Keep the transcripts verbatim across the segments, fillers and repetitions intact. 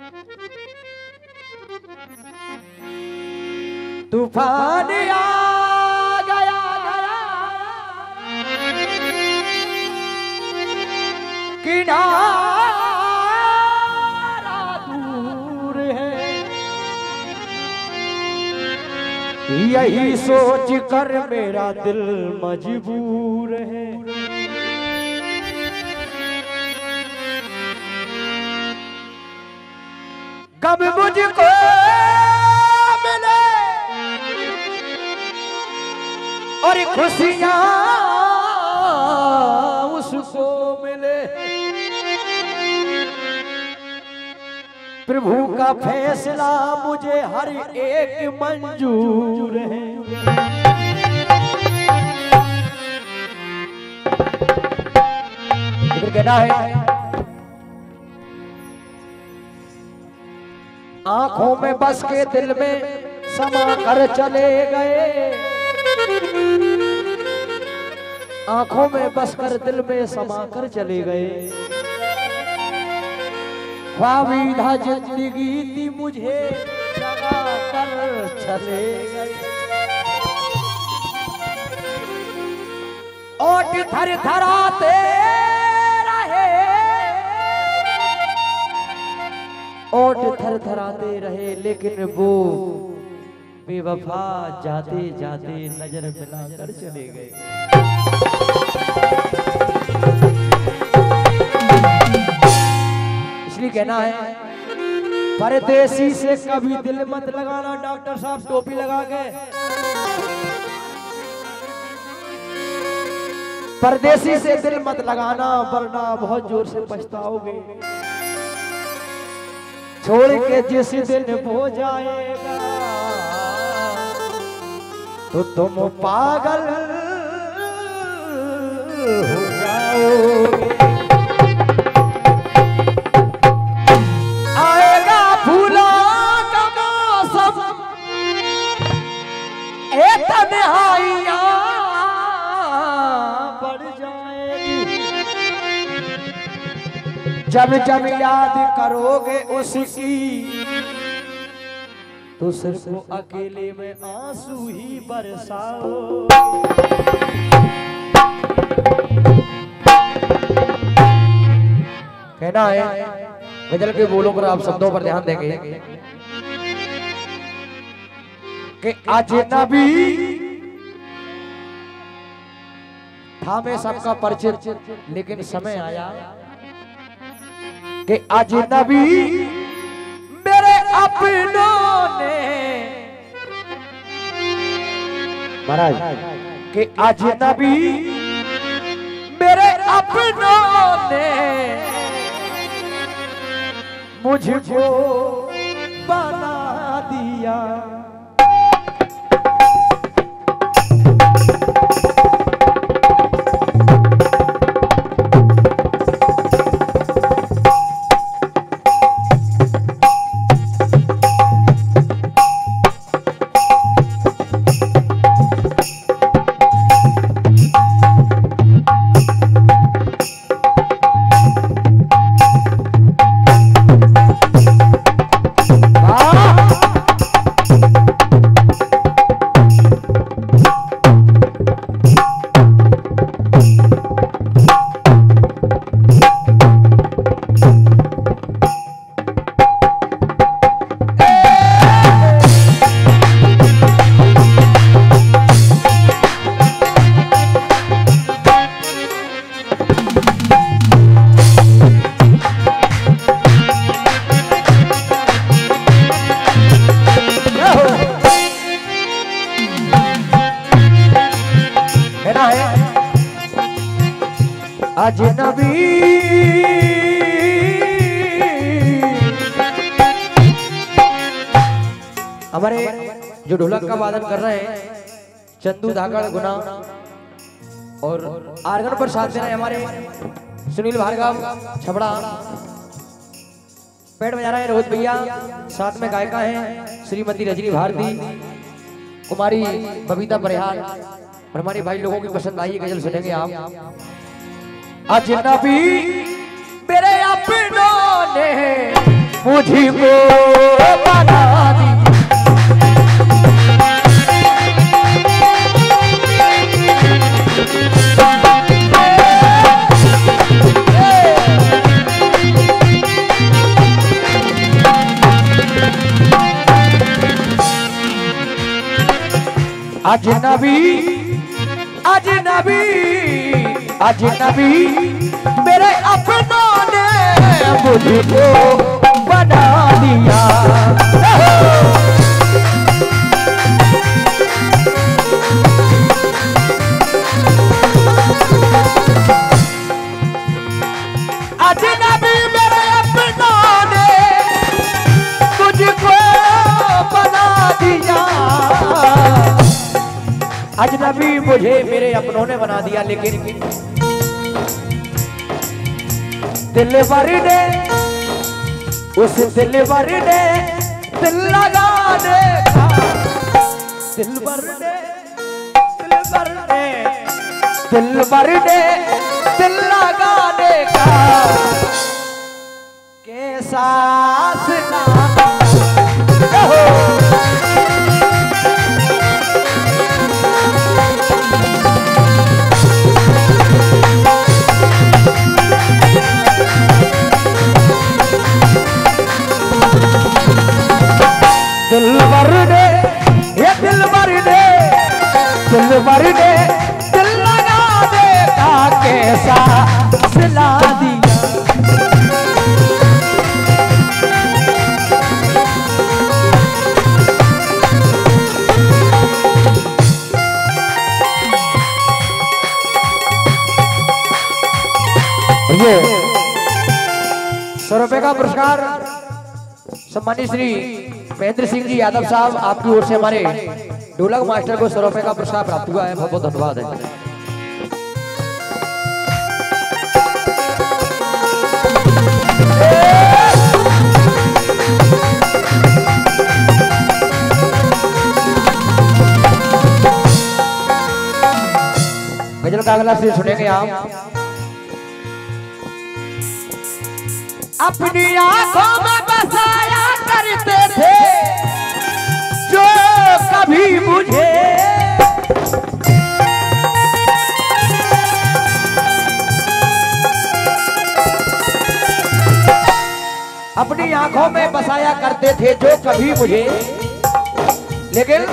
तूफान आ गया किनारा दूर है, यही सोच कर मेरा दिल मजबूर है। कब मुझको मिले और खुशियां उसको मिले, प्रभु का फैसला मुझे हर एक मंजूर है। फिर कहना है आंखों में बस के दिल में समा कर चले गए, आंखों में बस कर दिल में समा कर चले गए। ख्वाबीदा जिंदगी थी मुझे जगा कर चले गए। ओट थर थराते रहे, ओट थर थराते रहे, लेकिन वो बेवफा जाते जाते नजर मिलाकर चले गए। इसलिए कहना है परदेसी से कभी दिल मत लगाना। डॉक्टर साहब टोपी लगा के, परदेसी से दिल मत लगाना वरना बहुत जोर से पछताओगे। छोड़ के जिस दिन हो जाएगा तो तुम पागल हो जाओगे। आएगा फूलों का मौसम, ए तन्हाइयां बढ़ जाएगी। जब जब याद करोगे उसकी तो सिर्फ अकेले में आंसू ही बरसाओ। कहना है गजल के बोलों पर आप शब्दों पर ध्यान देंगे कि अजनबी था में सबका परिचित, लेकिन समय आया कि अजनबी मेरे अपनों ने, महाराज कि अजनबी मेरे अपनों ने मुझको बना दिया। अजनबी हमारे जो ढोलक का वादन कर रहे हैं चंदू धाकड़ गुना, और आर्गन पर साथ दे रहे हैं हमारे सुनील भार्गव छबड़ा, पेड़ बजा रहे हैं रोहित भैया, साथ में गायिका हैं श्रीमती रजनी भारती, कुमारी बबीता परिहार, और हमारे भाई लोगों की पसंद आई गजल सुनेंगे आप। अजनबी मेरे अपनों ने मुझको बना दी। अजनबी अजनबी अजनबी मेरे अपनों ने मुझको बना दिया। अजनबी मेरे अपनों ने मुझको बना दिया। अजनबी मुझे मेरे अपनों ने बना दिया, लेकिन दिलबर ने उस दिलबर ने दिल लगाने का दिलबर ने दिलबर ने दिलबर ने दिल लगाने का कैसा सुना। दिलबर ने ये दिलबर ने दिलबर ने दिल लगाने का कैसा सिला दिया। ये सौ रुपए का पुरस्कार सम्मानित श्री महेंद्र सिंह जी यादव साहब, आपकी ओर से हमारे ढोलक मास्टर को सौ रुपए का पुरस्कार प्राप्त हुआ है। बहुत बहुत धन्यवाद है। गजल का अगला से सुनेंगे आप। अपनी आंखों में बसाया करते थे जो कभी मुझे, अपनी आंखों में बसाया करते थे जो कभी मुझे, लेकिन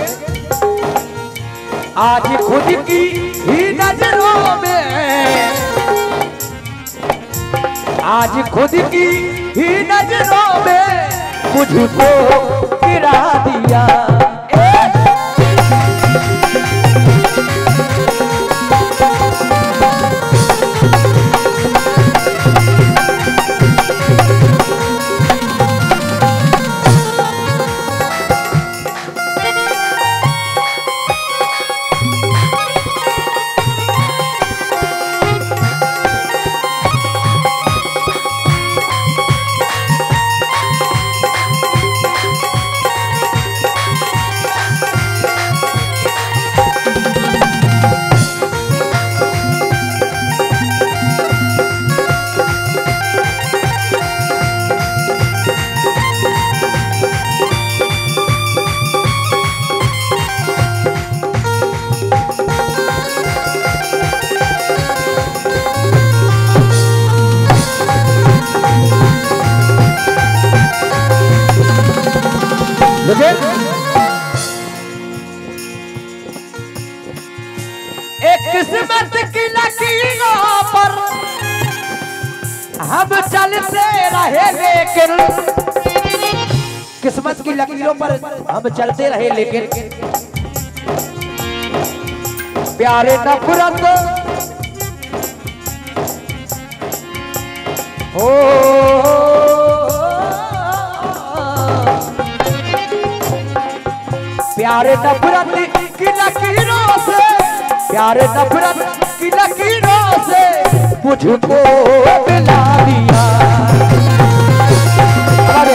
आज खुद की ही नजरों में, आज खुद की ही नजरों में मुझको गिरा दिया। एक किस्मत की लकीरों पर हम चलते रहे, लेकिन किस्मत की लकीरों पर हम चलते रहे, लेकिन प्यारे नफरत हो प्यारे नफरत की लकीरों से, प्यारे नफरत की लकीरों से मुझको मिला दिया। अरे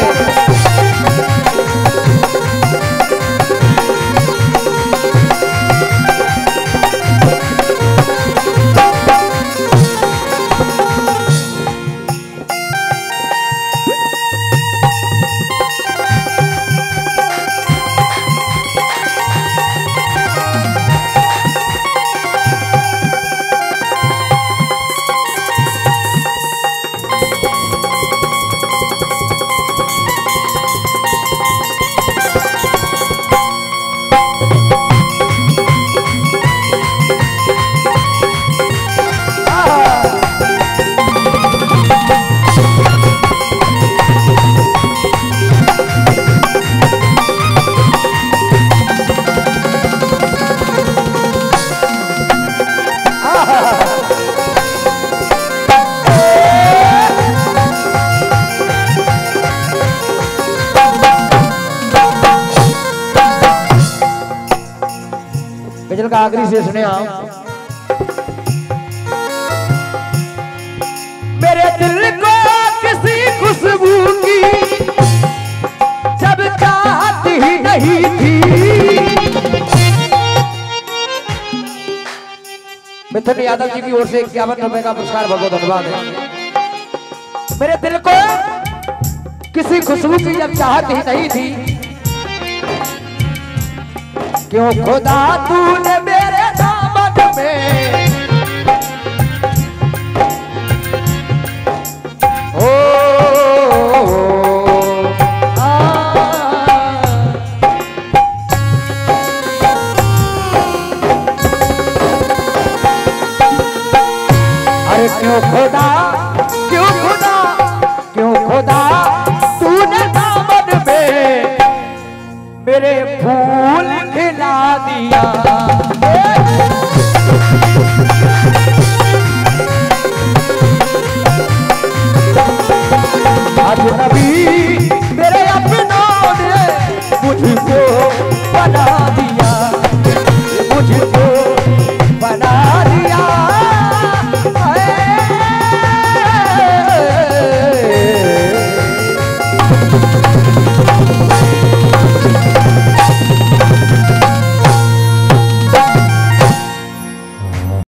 गजल का आखिरी शेष सुने आप। मेरे दिल को किसी खुशबू की जब चाहत ही नहीं थी। मिथुन यादव जी की ओर से इक्यावन रुपए का पुरस्कार, बहुत धन्यवाद है। मेरे दिल को किसी खुशबू की जब चाहत ही नहीं थी, क्यों खुदा तूने मेरे दामन में ओ, ओ, आ, अरे क्यों खुदा, क्यों खुदा, क्यों खुदा तूने दामन में मेरे फूल खिला दिया।